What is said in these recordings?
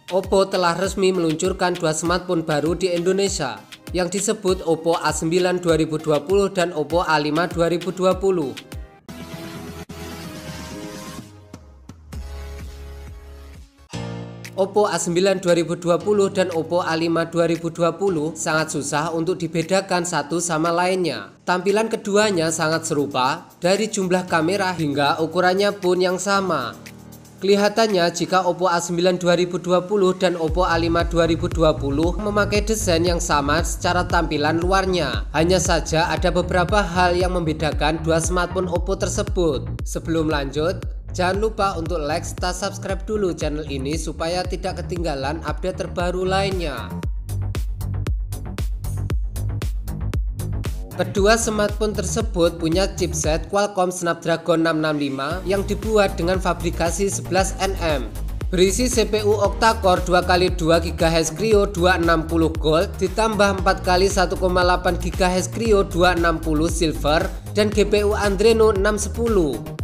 Oppo telah resmi meluncurkan dua smartphone baru di Indonesia yang disebut Oppo A9 2020 dan Oppo A5 2020. Oppo A9 2020 dan Oppo A5 2020 sangat susah untuk dibedakan satu sama lainnya. Tampilan keduanya sangat serupa, dari jumlah kamera hingga ukurannya pun yang sama. Kelihatannya jika Oppo A9 2020 dan Oppo A5 2020 memakai desain yang sama secara tampilan luarnya. Hanya saja ada beberapa hal yang membedakan dua smartphone Oppo tersebut. Sebelum lanjut, jangan lupa untuk like serta subscribe dulu channel ini supaya tidak ketinggalan update terbaru lainnya. Kedua smartphone tersebut punya chipset Qualcomm Snapdragon 665 yang dibuat dengan fabrikasi 11nm. Berisi CPU octa-core 2x2 GHz Kryo 260 Gold ditambah 4x 1,8 GHz Kryo 260 Silver dan GPU Adreno 610.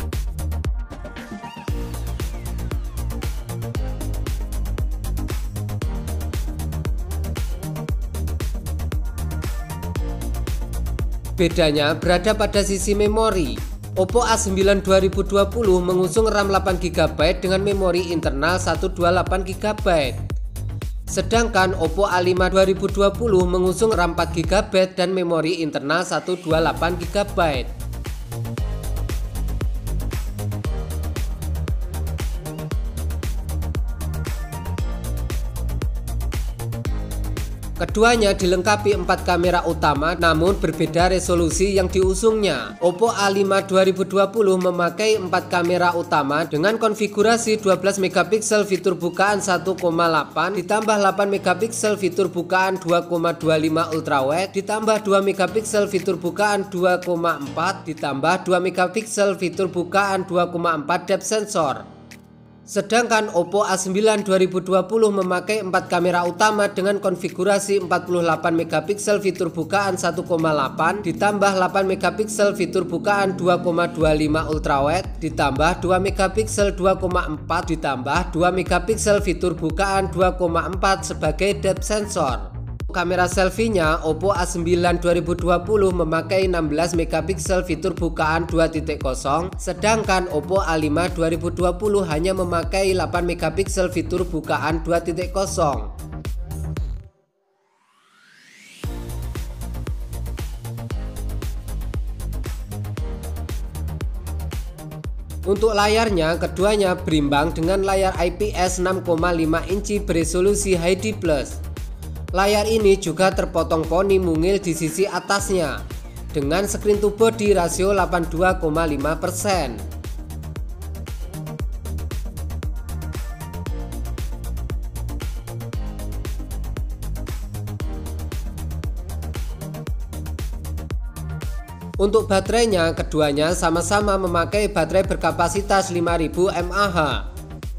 Bedanya berada pada sisi memori. Oppo A9 2020 mengusung RAM 8GB dengan memori internal 128GB. Sedangkan Oppo A5 2020 mengusung RAM 4GB dan memori internal 128GB. Keduanya dilengkapi 4 kamera utama namun berbeda resolusi yang diusungnya. Oppo A5 2020 memakai 4 kamera utama dengan konfigurasi 12MP fitur bukaan 1,8 ditambah 8MP fitur bukaan 2,25 ultrawide ditambah 2MP fitur bukaan 2,4 ditambah 2MP fitur bukaan 2,4 depth sensor. Sedangkan Oppo A9 2020 memakai 4 kamera utama dengan konfigurasi 48MP fitur bukaan 1,8 ditambah 8MP fitur bukaan 2,25 ultrawide ditambah 2MP 2,4 ditambah 2MP fitur bukaan 2,4 sebagai depth sensor. Kamera selfie-nya Oppo A9 2020 memakai 16MP fitur bukaan 2.0, sedangkan Oppo A5 2020 hanya memakai 8MP fitur bukaan 2.0. Untuk layarnya, keduanya berimbang dengan layar IPS 6,5 inci beresolusi HD+. Layar ini juga terpotong poni mungil di sisi atasnya dengan screen to body rasio 82,5%. Untuk baterainya, keduanya sama-sama memakai baterai berkapasitas 5000 mAh.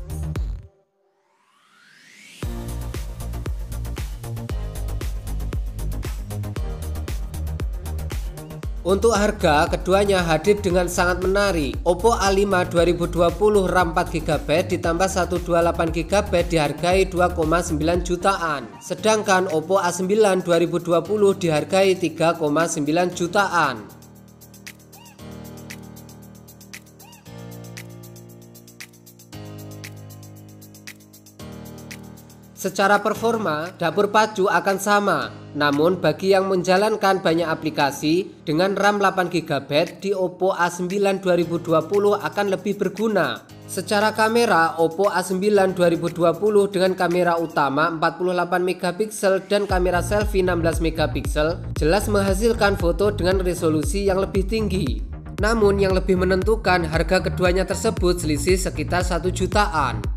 Untuk harga, keduanya hadir dengan sangat menarik. Oppo A5 2020 RAM 4GB ditambah 128GB dihargai 2,9 jutaan. Sedangkan Oppo A9 2020 dihargai 3,9 jutaan. Secara performa, dapur pacu akan sama, namun bagi yang menjalankan banyak aplikasi dengan RAM 8GB di Oppo A9 2020 akan lebih berguna. Secara kamera, Oppo A9 2020 dengan kamera utama 48MP dan kamera selfie 16MP jelas menghasilkan foto dengan resolusi yang lebih tinggi. Namun yang lebih menentukan harga keduanya tersebut selisih sekitar 1 jutaan.